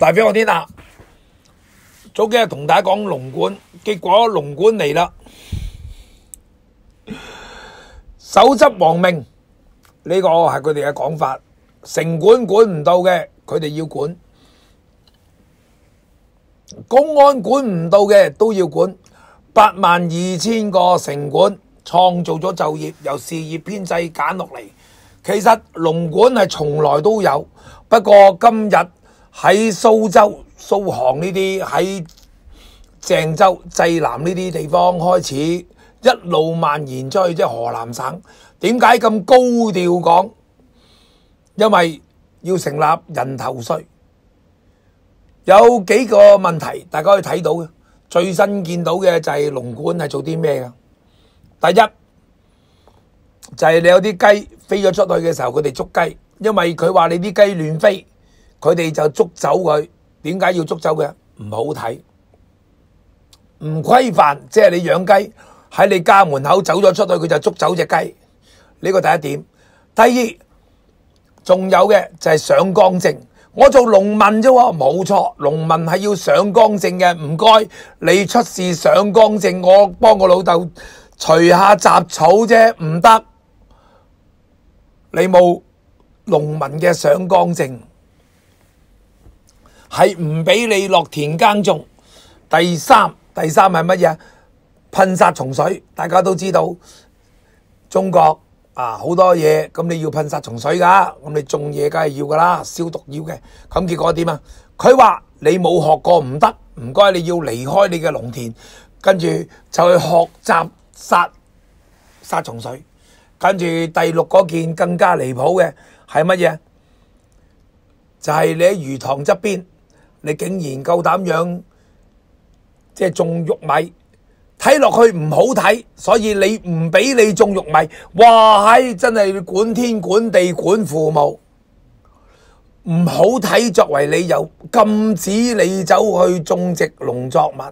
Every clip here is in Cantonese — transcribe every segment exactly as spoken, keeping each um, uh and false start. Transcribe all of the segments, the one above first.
大飛我天啊！早幾日同大家講龍管，結果龍管嚟啦，手執亡命呢個係佢哋嘅講法。城管管唔到嘅，佢哋要管；公安管唔到嘅都要管。八萬二千個城管創造咗就業，由事業編制揀落嚟。其實龍管係從來都有，不過今日喺蘇州、蘇杭呢啲，喺鄭州、濟南呢啲地方開始一路蔓延出去，即係河南省。點解咁高調講？因為要成立人頭稅，有幾個問題大家可以睇到嘅。最新見到嘅就係龍管係做啲咩嘅？第一就係你有啲雞飛咗出去嘅時候，佢哋捉雞，因為佢話你啲雞亂飛，佢哋就捉走佢。點解要捉走佢？唔好睇，唔規範，即係你養雞喺你家門口走咗出去，佢就捉走隻雞。呢個第一點。第二，仲有嘅就係上崗證。我做農民啫喎，冇錯，農民係要上崗證嘅。唔該，你出示上崗證，我幫我老豆除下雜草啫，唔得。你冇農民嘅上崗證，係唔俾你落田耕種。第三，第三係乜嘢？噴殺蟲水。大家都知道中國啊，好多嘢，咁你要噴殺蟲水噶，咁你種嘢梗係要噶啦，消毒要嘅。咁結果點啊？佢話你冇學過唔得，唔該你要離開你嘅農田，跟住就去學習殺殺蟲水。跟住第六嗰件更加離譜嘅係乜嘢？就係、是、你喺魚塘側邊，你竟然夠膽養即係種玉米。睇落去唔好睇，所以你唔俾你種玉米，哇！係真係管天管地管父母，唔好睇作為理由禁止你走去種植農作物。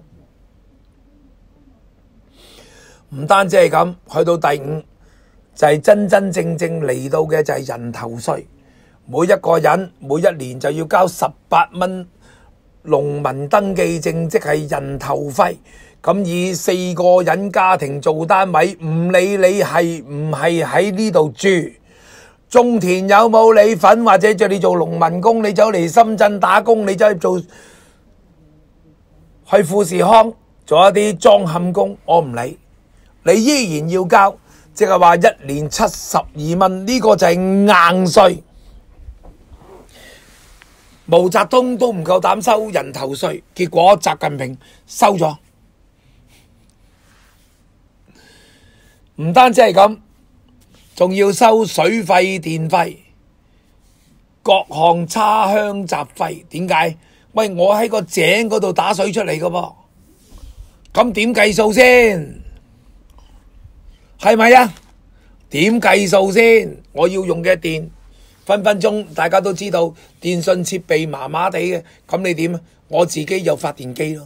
唔單止係咁，去到第五就係真真正正嚟到嘅就係人頭稅，每一個人每一年就要交十八蚊農民登記證，即係人頭費。咁以四個人家庭做單位，唔理你係唔係喺呢度住，種田有冇你份，或者叫你做農民工，你走嚟深圳打工，你走去做去富士康做一啲裝嵌工，我唔理，你依然要交，即係話一年七十二蚊，呢個就係硬稅。毛澤東都唔夠膽收人頭稅，結果習近平收咗。唔單止係咁，仲要收水費、電費、各項差餉雜費。點解？喂，我喺個井嗰度打水出嚟噶噃，咁點計數先？係咪啊？點計數先？我要用嘅電，分分鐘大家都知道，電信設備麻麻地嘅，咁你點？我自己有發電機咯。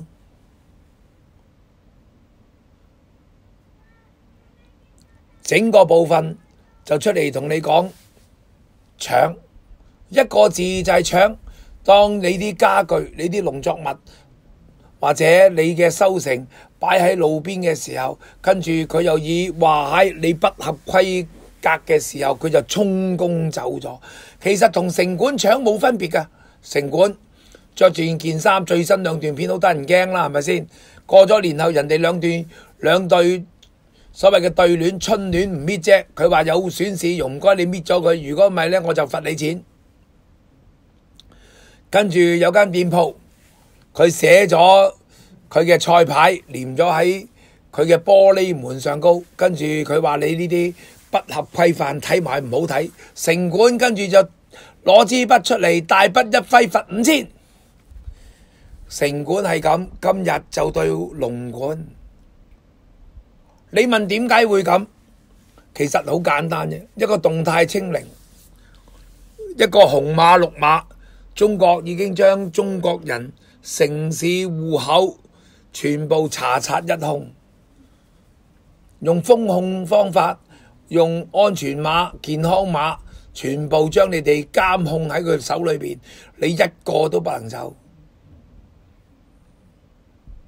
整個部分就出嚟同你講搶，一個字就係搶。當你啲家具、你啲農作物或者你嘅收成擺喺路邊嘅時候，跟住佢又以話喺你不合規格嘅時候，佢就充公走咗。其實同城管搶冇分別㗎。城管着住件衫，最新兩段片都得人驚啦，係咪先？過咗年後，人哋兩段兩對。所謂嘅對聯春聯唔搣啫，佢話有損市容，唔該你搣咗佢，如果唔係呢，我就罰你錢。跟住有間店鋪，佢寫咗佢嘅菜牌，黏咗喺佢嘅玻璃門上高，跟住佢話你呢啲不合規範，睇埋唔好睇。城管跟住就攞支筆出嚟，大筆一揮罰五千。城管係咁，今日就對龍管。你問點解會咁？其實好簡單啫，一個動態清零，一個紅碼綠碼，中國已經將中國人城市戶口全部查冊一空，用風控方法，用安全碼、健康碼，全部將你哋監控喺佢手裏邊，你一個都不能走。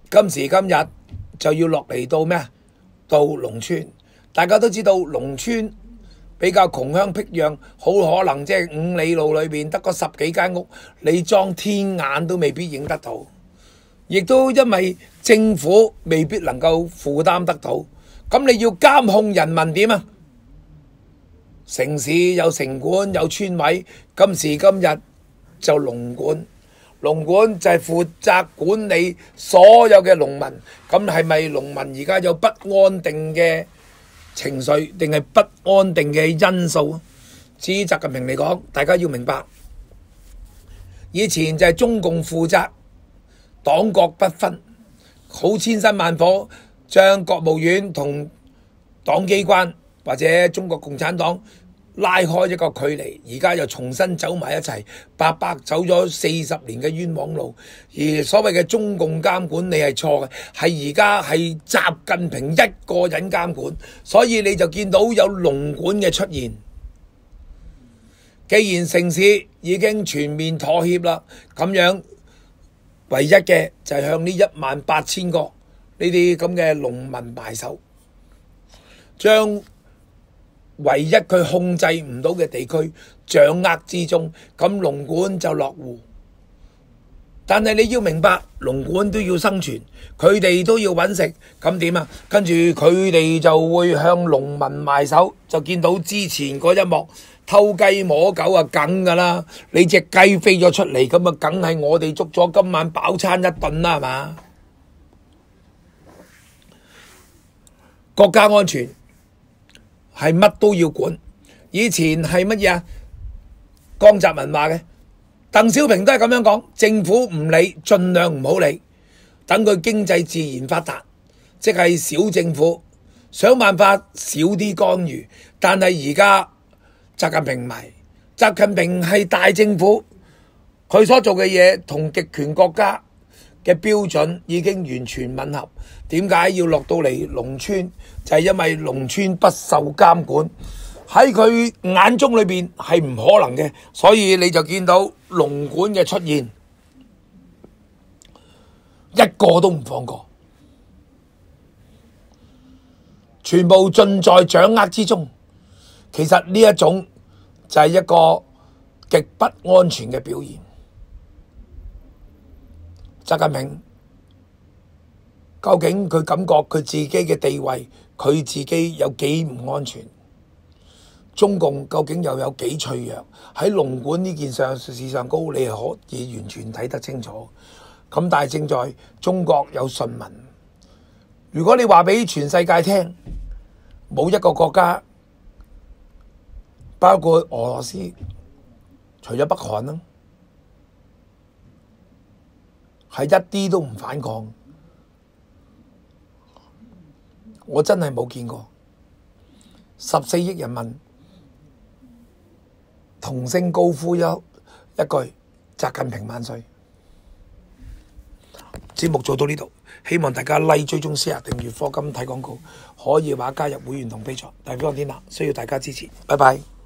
今時今日就要落嚟到咩啊？到農村，大家都知道農村比較窮鄉僻壤，好可能即係五里路裏邊得個十幾間屋，你裝天眼都未必影得到，亦都因為政府未必能夠負擔得到，咁你要監控人民點啊？城市有城管有村委，今時今日就農管，農管就係負責管理所有嘅農民，咁係咪農民而家有不安定嘅情緒定係不安定嘅因素？至於習近平嚟講，大家要明白，以前就係中共負責黨國不分，好千辛萬苦將國務院同黨機關或者中國共產黨拉開一個距離，而家又重新走埋一齊，白白走咗四十年嘅冤枉路。而所謂嘅中共監管，你係錯嘅，係而家係習近平一個人監管，所以你就見到有農管嘅出現。既然城市已經全面妥協啦，咁樣唯一嘅就係向呢一萬八千個呢啲咁嘅農民埋手，將唯一佢控制唔到嘅地區掌握之中，咁農管就落戶。但係你要明白，農管都要生存，佢哋都要揾食，咁點啊？跟住佢哋就會向農民埋手，就見到之前嗰一幕偷雞摸狗啊，梗噶啦！你隻雞飛咗出嚟，咁啊，梗係我哋捉咗今晚飽餐一頓啦，係嘛？國家安全係乜都要管，以前係乜嘢啊？江澤民話嘅，鄧小平都係咁樣講，政府唔理，盡量唔好理，等佢經濟自然發達，即係小政府，想辦法少啲干預。但係而家習近平唔係，習近平係大政府，佢所做嘅嘢同極權國家嘅標準已經完全吻合。點解要落到嚟農村？就係因為農村不受監管，喺佢眼中裏邊係唔可能嘅，所以你就見到農管嘅出現，一個都唔放過，全部盡在掌握之中。其實呢一種就係一個極不安全嘅表現。習近平究竟佢感覺佢自己嘅地位，佢自己有幾唔安全？中共究竟又有幾脆弱？喺農管呢件上事上高，你係可以完全睇得清楚。咁但係正在中國有順民。如果你話俾全世界聽，冇一個國家，包括俄羅斯，除咗北韓啦，係一啲都唔反抗。我真係冇見過十四億人民同聲高呼一一句習近平萬歲。節目做到呢度，希望大家 like 追蹤 share 訂閱課金睇廣告，可以話加入會員同備註。大飛看天下需要大家支持，拜拜。